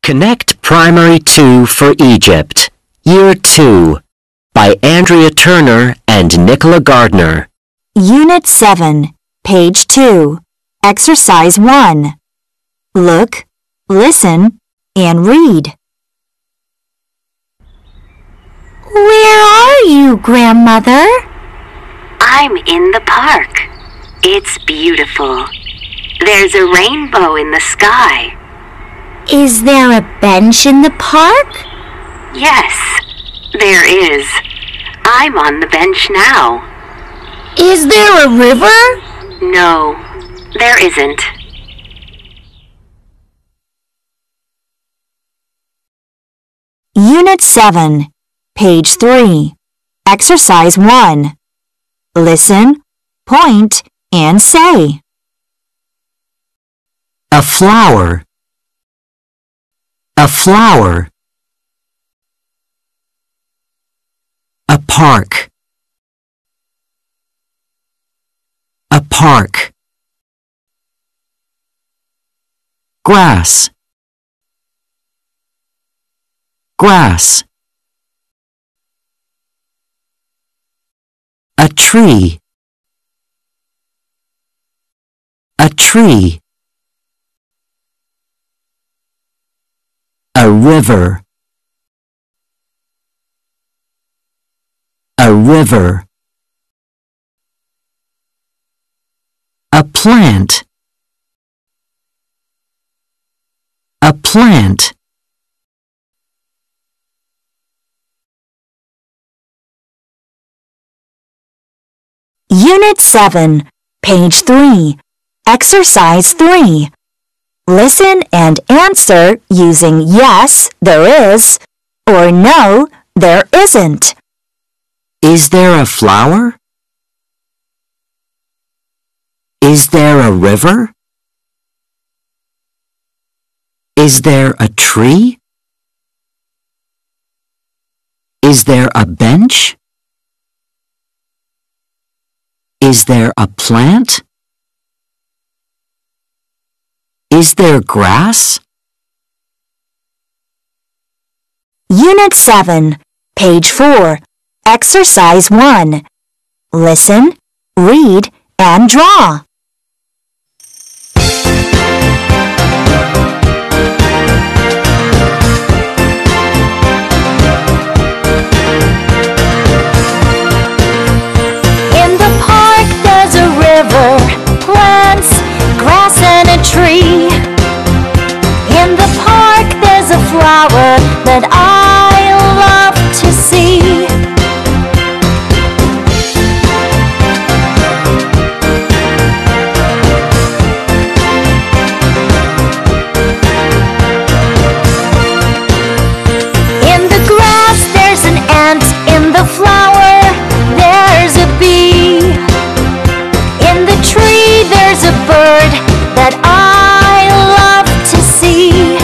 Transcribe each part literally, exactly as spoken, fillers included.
Connect Primary two for Egypt, Year two, by Andrea Turner and Nicola Gardner. Unit seven, Page two, Exercise one. Look, listen, and read. Where are you, Grandmother? I'm in the park. It's beautiful. There's a rainbow in the sky. Is there a bench in the park? Yes, there is. I'm on the bench now. Is there a river? No, there isn't. Unit seven, Page three, Exercise one. Listen, point, and say. A flower. A flower. A park. A park. Grass. Grass. A tree. A tree. A river. A river. A plant. A plant. Unit seven, Page three, Exercise three. Listen and answer using yes, there is, or no, there isn't. Is there a flower? Is there a river? Is there a tree? Is there a bench? Is there a plant? Is there grass? Unit seven, Page four, Exercise one. Listen, read, and draw. In the park there's a river, plants, grass and a tree. In the park there's a flower that I love to see. In the grass there's an ant, in the flower there's a bee. In the tree there's a bird that I love to see.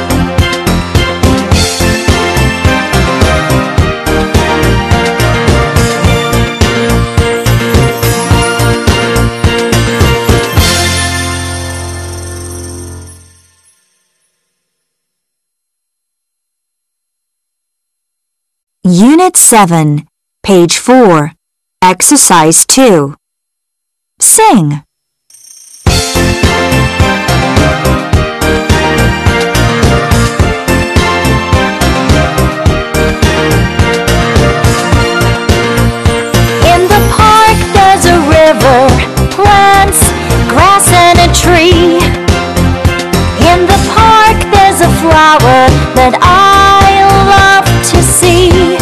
Unit seven, Page four, Exercise two. Sing. In the park there's a river, plants, grass and a tree. In the park there's a flower that I love to see.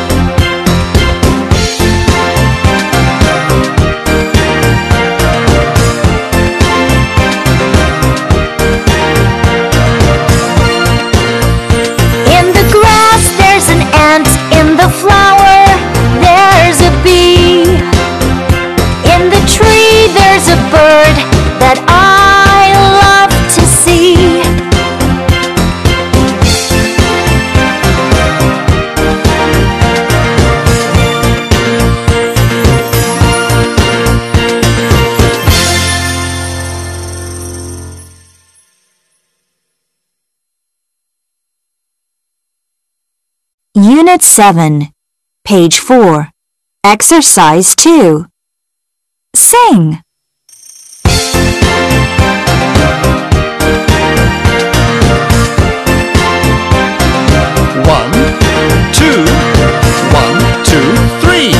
In the grass there's an ant, in the flower there's a bee. In the tree there's a bird that I love to see. Unit seven, page four, Exercise two. Sing. One, two, one, two, three.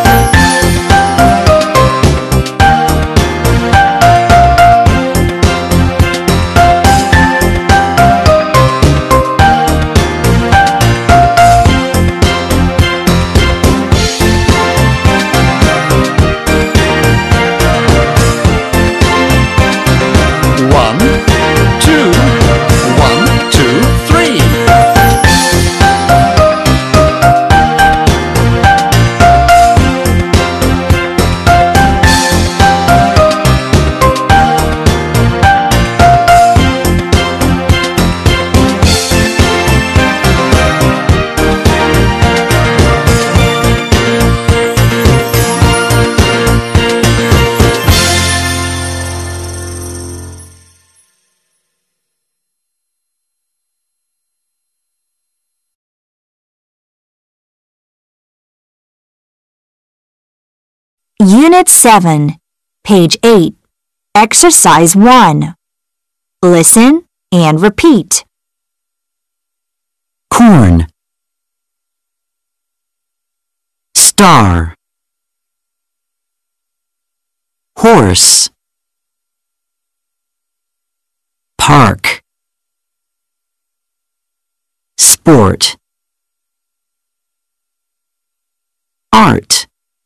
One, two, one, two, three. Unit seven, page eight, Exercise one. Listen and repeat. Corn, star, horse, park, sport, art.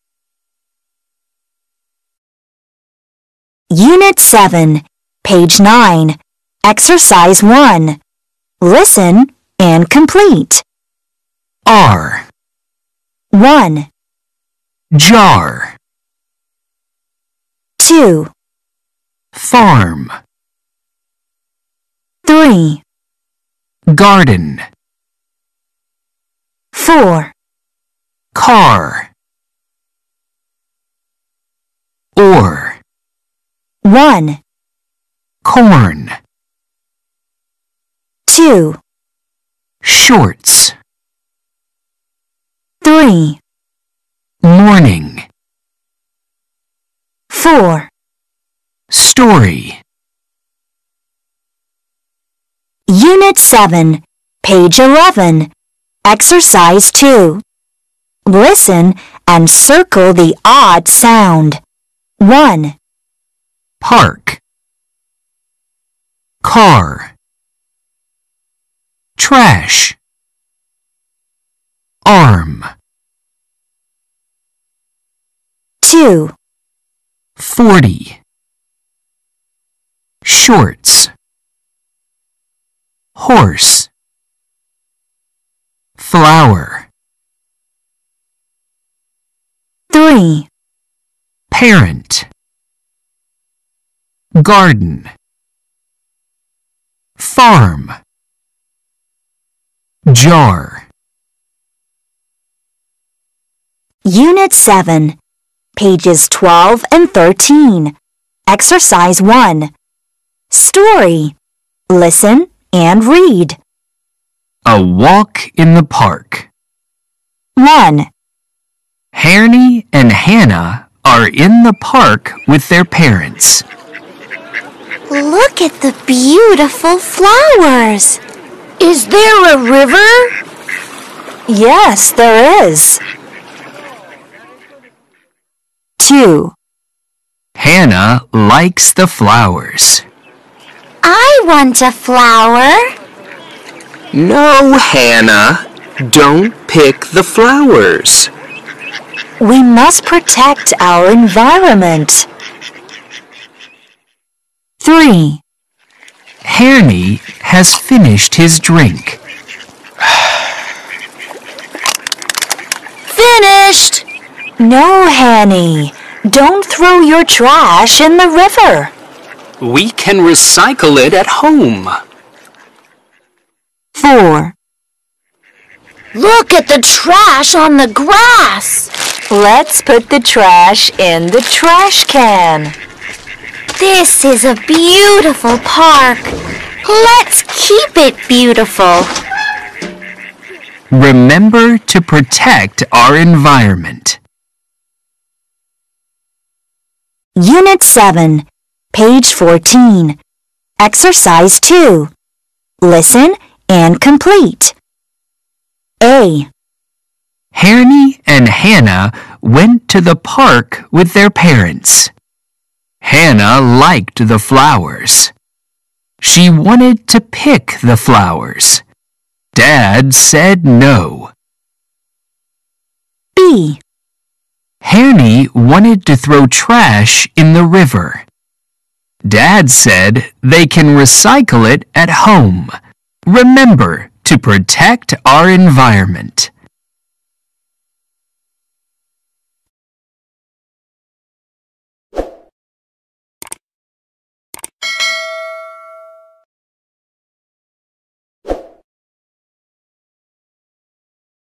Unit seven, page nine, Exercise one. Listen and complete. R, one, jar, two, farm, three, garden, four, car, or, one, corn, two, shorts, three, morning, four. story. Unit seven, page eleven, Exercise two. Listen and circle the odd sound. one, Park, car, trash, arm, two, forty, shorts, horse, flower, three, parent, garden, farm, jar. Unit seven, pages twelve and thirteen. Exercise one. Story. Listen and read. A walk in the park. one, Harry and Hannah are in the park with their parents. Look at the beautiful flowers. Is there a river? Yes, there is. two, Hannah likes the flowers. I want a flower. No, Hannah. Don't pick the flowers. We must protect our environment. three, Harry has finished his drink. Finished. No, Hanny. Don't throw your trash in the river. We can recycle it at home. four, Look at the trash on the grass. Let's put the trash in the trash can. This is a beautiful park. Let's keep it beautiful. Remember to protect our environment. Unit seven, page fourteen. Exercise two. Listen and complete. A. Harry and Hannah went to the park with their parents. Hannah liked the flowers. She wanted to pick the flowers. Dad said no. B. Harry wanted to throw trash in the river. Dad said they can recycle it at home. Remember to protect our environment.